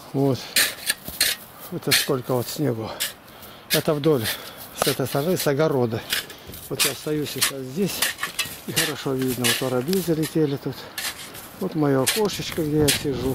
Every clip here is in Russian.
Вот. Это сколько вот снегу. Это вдоль с этой стороны, с огорода. Вот я стою сейчас здесь. И хорошо видно. Вот воробьи залетели тут. Вот мое окошечко, где я сижу.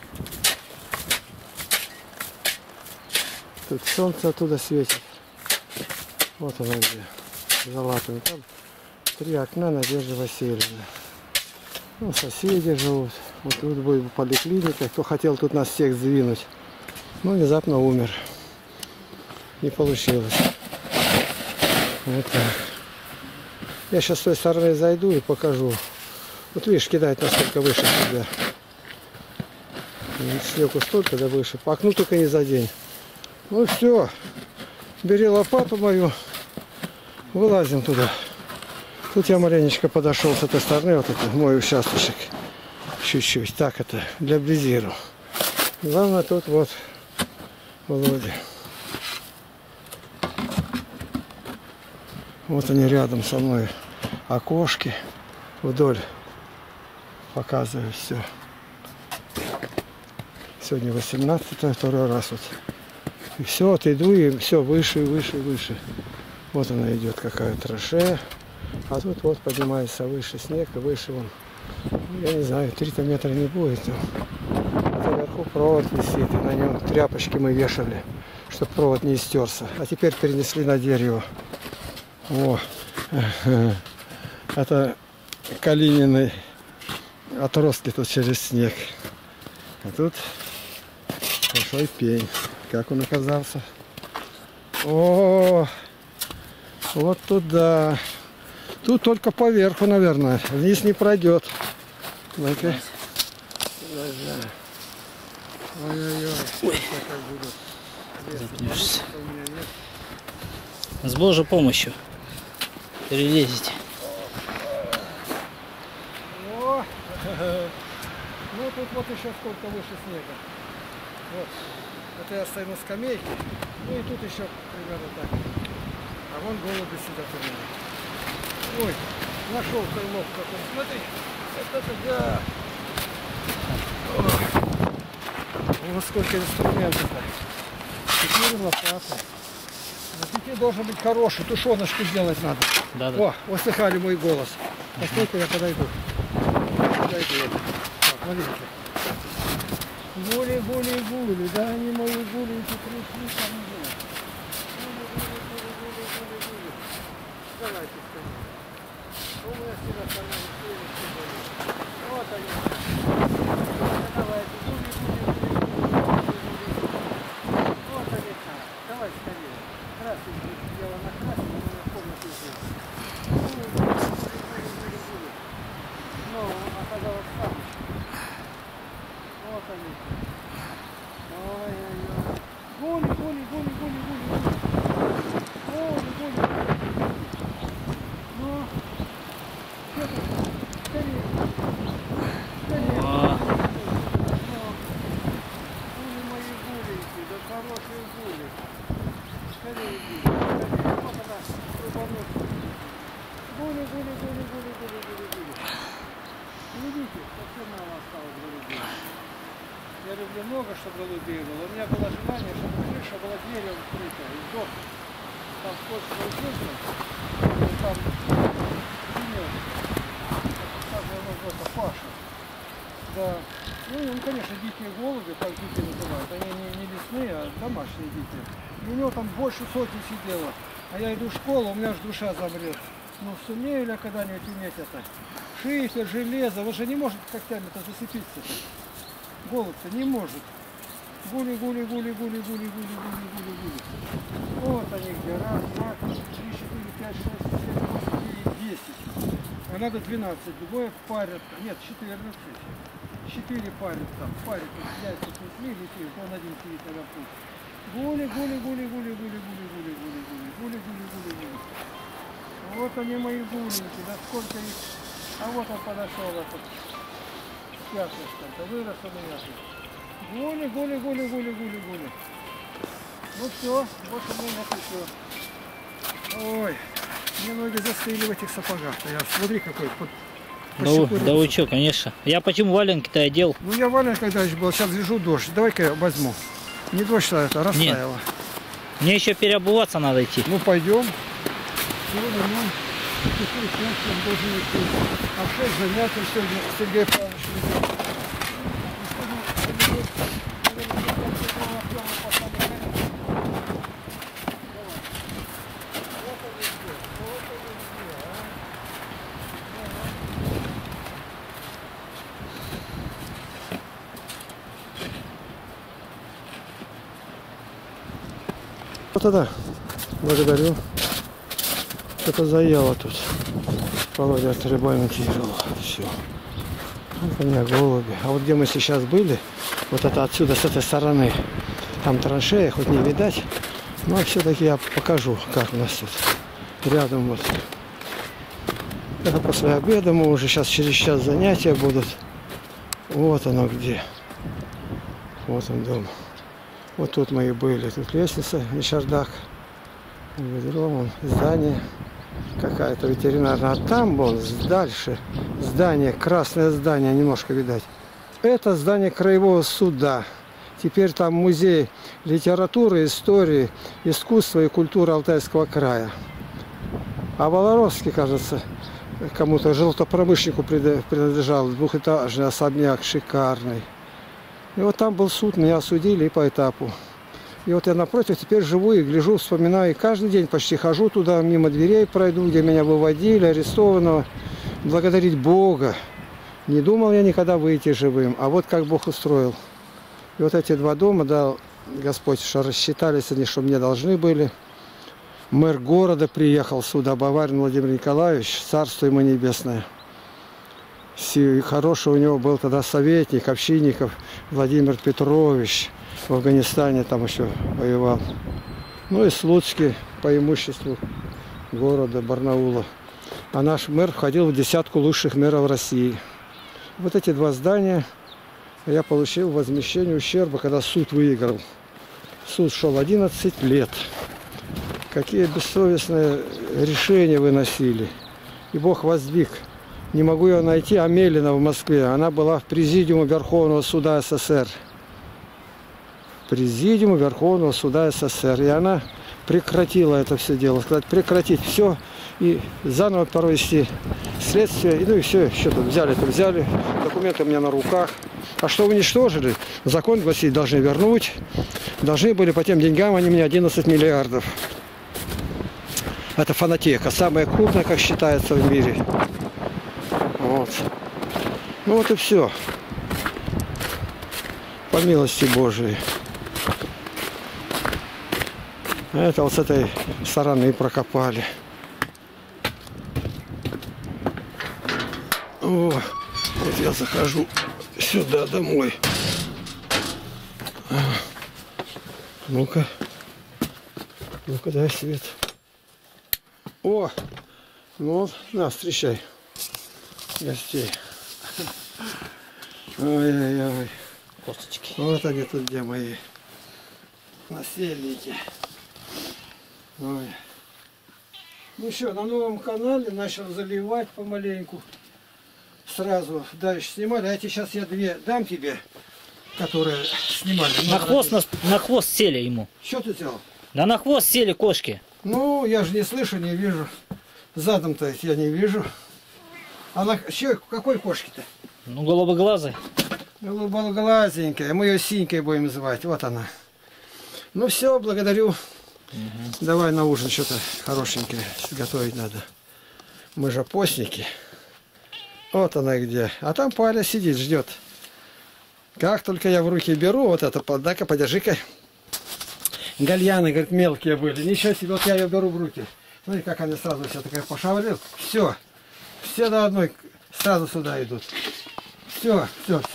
Тут солнце оттуда светит. Вот оно где. Залатано. Там 3 окна Надежды Васильевны. Ну, соседи живут. Вот тут будет поликлиника. Кто хотел тут нас всех сдвинуть. Но внезапно умер. Не получилось. Вот так. Я сейчас с той стороны зайду и покажу. Вот видишь, кидает насколько выше себя. Снегу столько, да выше. По окну только не задень. Ну все. Бери лопату мою. Вылазим туда. Тут я маленечко подошел с этой стороны. Вот это мой участочек. Чуть-чуть. Так это. Для близиру. Главное тут вот Володя. Вот они рядом со мной. Окошки. Вдоль. Показываю все. Сегодня 18-е, второй раз вот. И все, вот иду и все выше, выше, выше. Вот она идет, какая траншея. А тут вот поднимается выше снег, и выше он. Я не знаю, 3 метра не будет. А наверху провод висит, и на нем тряпочки мы вешали, чтобы провод не истерся. А теперь перенесли на дерево. О, это Калинины отростки тут через снег. А тут большой пень. Как он оказался? О, вот туда. Тут только поверху, наверное. Вниз не пройдет. Ну-ка. Ой-ой-ой. Запнешься. С Божьей помощью перелезете. О! Ну тут вот еще сколько выше снега. Вот. Это я стою на скамейке. Ну и тут еще примерно так. А вон голуби сидят у меня. Ой, нашел крылов какой. Смотри. Это да. Вот сколько инструментов-то. Теперь лопата. Но теперь должен быть хороший. Тушеночку сделать надо. Да. О, услыхали мой голос. Посмотрите, я подойду. Подойду. Так, смотрите. Гули, гули, гули. Да они мои гуленьки пришли ко мне. Гули, гули, гули, гули, гули. Давайте скажи. У меня всегда становится. Вот они. Давайте. Гули, гули, гули, гули. Вот они так. Давай скорее. Красный дело на красный, но на комнате сделал. Гули, гули, гули, гули, гули. Но он оказалось сам. Вот они. Ой-ой-ой. Гули, гули, гули, гули, гули. Гули, гули. Ну, что тут? Скорее. Скорее. Гули мои гуленьки, да хорошие гули. Скорее гули. Вот она, трубанушка. Гули, гули, гули, гули, гули, гули, гули. Видите, совсем мало осталось голубей. Я люблю много, чтобы голубей было. У меня было желание, чтобы крыша была дверью открыта. И вдох. Там скотчный укрытие. Там зимет. Там это Паша. Да. Ну, он, конечно, дикие голуби, как дикие называют. Они не лесные, а домашние дикие. И у него там больше сотни сидело. А я иду в школу, у меня аж душа замрет. Ну, сумею ли я когда-нибудь иметь это? Шифер, железо, он же не может когтями-то зацепиться-то. Голубь-то не может. Гули, гули, гули, гули, гули, гули, гули, гули, гули. Вот они где. Раз, два, три, 4, 5, 6, 7, 8, 9, 10. А надо 12. Двое парят. Нет, 14. 4 парят там. Парят. Яйца снесли, летит. Он один сидит на путь. Гули, гули, гули, гули, гули, гули, гули, гули, гули, гули, гули, гули, гули. Вот они мои гуленьки. Да сколько их. А вот он подошел этот. Пятнышко-то вырос у меня тут. Гули, гули, гули, гули, гули, гули. Ну все, больше у меня нет еще. Ой, мне ноги застыли в этих сапогах. Я смотри какой Да, да вы что, конечно. Я почему валенки-то одел? Ну я валенки когда еще был, сейчас лежу дождь. Давай-ка я возьму. Не дождь, а это растаяло. Нет. Мне еще переобуваться надо идти. Ну пойдем. Сегодня мы должны идти. А в 6 занятий сегодня Сергей Павлович ведет. Вот тогда благодарю. Что-то заело тут. Володя отремонтировал. Все. Вот у меня голуби. А вот где мы сейчас были, вот это отсюда, с этой стороны, там траншея, хоть не видать, но все-таки я покажу, как у нас тут. Рядом вот. Это после обеда мы уже сейчас через час занятия будут. Вот оно где. Вот он дом. Вот тут мы и были. Тут лестница, не чердак. Ведро, вон, здание. Какая-то ветеринарная. А там вон дальше здание, красное здание, немножко видать. Это здание краевого суда. Теперь там музей литературы, истории, искусства и культуры Алтайского края. А Волоровский, кажется, кому-то желтопромышленнику принадлежал. Двухэтажный особняк, шикарный. И вот там был суд, меня осудили и по этапу. И вот я напротив теперь живу и гляжу, вспоминаю. И каждый день почти хожу туда, мимо дверей пройду, где меня выводили, арестованного. Благодарить Бога. Не думал я никогда выйти живым. А вот как Бог устроил. И вот эти два дома, да, Господь, что рассчитались они, что мне должны были. Мэр города приехал сюда, Баварин Владимир Николаевич, царство ему небесное. И хороший у него был тогда советник, общинников Владимир Петрович. В Афганистане там еще воевал. Ну и Слуцкий по имуществу города Барнаула. А наш мэр входил в десятку лучших мэров России. Вот эти два здания я получил возмещение ущерба, когда суд выиграл. Суд шел 11 лет. Какие бессовестные решения выносили. И Бог воздвиг. Не могу ее найти, Амелина в Москве. Она была в президиуме Верховного суда СССР. Президиуму Верховного суда СССР. И она прекратила это все дело. Сказать, прекратить все и заново провести следствие. И, ну и все, что тут взяли-то взяли. Документы у меня на руках. А что уничтожили? Закон гласит, должны вернуть. Должны были по тем деньгам, они мне 11 миллиардов. Это фонотека. Самая крупная, как считается в мире. Вот. Ну вот и все. По милости Божией. Это вот с этой стороны прокопали. О, вот я захожу сюда домой. Ну-ка. Ну-ка, дай свет. О! Ну вот, на, встречай гостей. Ой-ой-ой. Косточки. Вот они тут, где мои насельники. Ой. Ну что, на новом канале начал заливать помаленьку. Сразу дальше снимали. А эти сейчас я две дам тебе, которые снимали. На хвост сели ему. Что ты делал? Да на хвост сели кошки. Ну, я же не слышу, не вижу. Задом-то я не вижу. А на какой кошки-то? Ну, голубоглазый. Голубоглазенькая. Мы ее Синькой будем звать. Вот она. Ну все, благодарю. Угу. Давай на ужин что-то хорошенькое готовить надо. Мы же постники. Вот она где. А там Паля сидит, ждет. Как только я в руки беру, вот это, дай-ка, подержи-ка. Гальяны, говорит, мелкие были. Ничего себе, вот я ее беру в руки. Смотри, как она сразу вся такая пошевелила. Все. Все до одной сразу сюда идут. Все.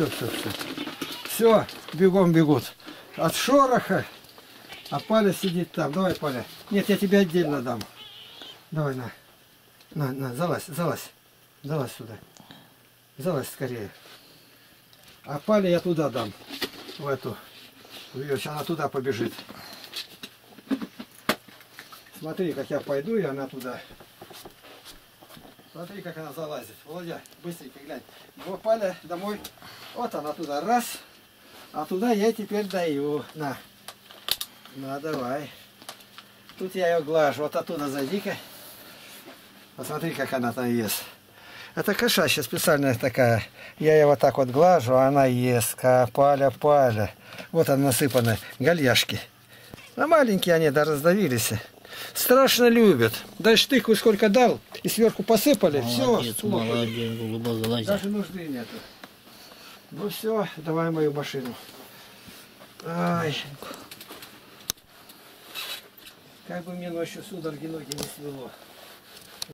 Все, бегом бегут. От шороха. А Паля сидит там. Давай, Паля. Нет, я тебе отдельно дам. Давай, на, залазь. Залазь сюда. Залазь скорее. А Пале я туда дам. В эту. Сейчас она туда побежит. Смотри, как я пойду, и она туда. Смотри, как она залазит. Володя, быстренько глянь. Вот Паля домой. Вот она туда раз. А туда я теперь даю. На. На, давай. Тут я ее глажу. Вот оттуда зайди-ка. Посмотри, как она там ест. Это кошачья специальная такая. Я ее вот так вот глажу, а она ест. Паля. Вот она насыпана. Гальяшки. А маленькие они, да, раздавились. Страшно любят. Дальше тыкву сколько дал, и сверху посыпали. Молодец, Все, молодец, голубоглазая. даже нужды нету. Ну все, давай мою машину. Ай. Как бы мне ночью судороги ноги не свело.